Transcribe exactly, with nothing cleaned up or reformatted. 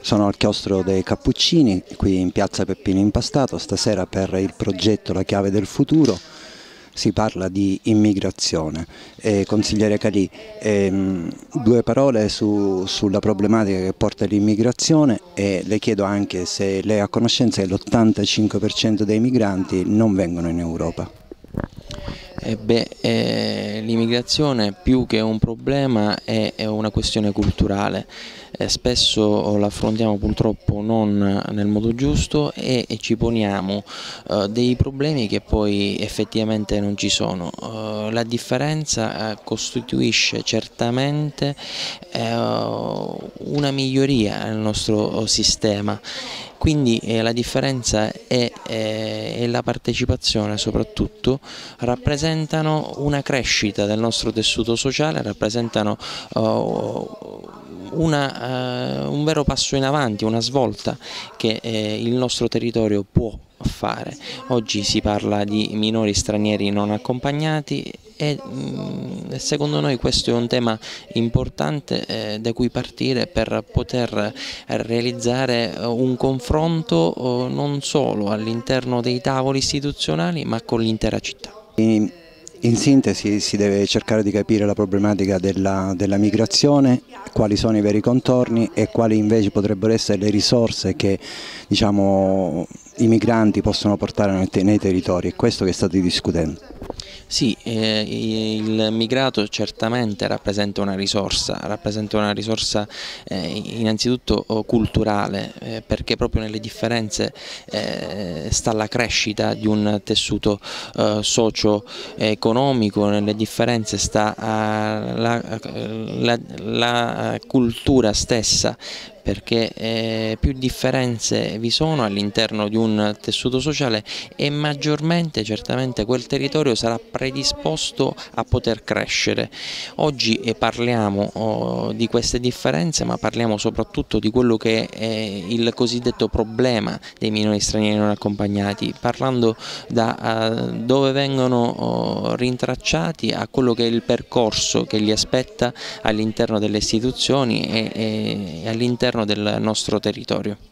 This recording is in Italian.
Sono al chiostro dei Cappuccini, qui in piazza Peppino Impastato, stasera per il progetto La chiave del futuro. Si parla di immigrazione. Eh, consigliere Calì, ehm, due parole su, sulla problematica che porta l'immigrazione e le chiedo anche se lei ha conoscenza che l'ottantacinque per cento dei migranti non vengono in Europa. Eh beh, eh, l'immigrazione più che un problema è, è una questione culturale, eh, spesso l'affrontiamo purtroppo non nel modo giusto e, e ci poniamo eh, dei problemi che poi effettivamente non ci sono. Eh, la differenza eh, costituisce certamente eh, una miglioria nel nostro sistema. Quindi eh, la differenza è, è, è la partecipazione, soprattutto rappresentano una crescita del nostro tessuto sociale, rappresentano uh, una, uh, un vero passo in avanti, una svolta che eh, il nostro territorio può fare. Oggi si parla di minori stranieri non accompagnati e secondo noi questo è un tema importante eh, da cui partire per poter realizzare un confronto eh, non solo all'interno dei tavoli istituzionali ma con l'intera città. In, in sintesi si deve cercare di capire la problematica della, della migrazione, quali sono i veri contorni e quali invece potrebbero essere le risorse che, diciamo, i migranti possono portare nei, nei territori. È questo che state discutendo. Sì, eh, il migrato certamente rappresenta una risorsa, rappresenta una risorsa eh, innanzitutto culturale, eh, perché proprio nelle differenze eh, sta la crescita di un tessuto eh, socio-economico, nelle differenze sta eh, la, la, la cultura stessa, perché eh, più differenze vi sono all'interno di un tessuto sociale e maggiormente certamente quel territorio sarà predisposto a poter crescere. Oggi eh, parliamo oh, di queste differenze, ma parliamo soprattutto di quello che è il cosiddetto problema dei minori stranieri non accompagnati, parlando da uh, dove vengono oh, rintracciati a quello che è il percorso che li aspetta all'interno delle istituzioni e, e all'interno del nostro territorio.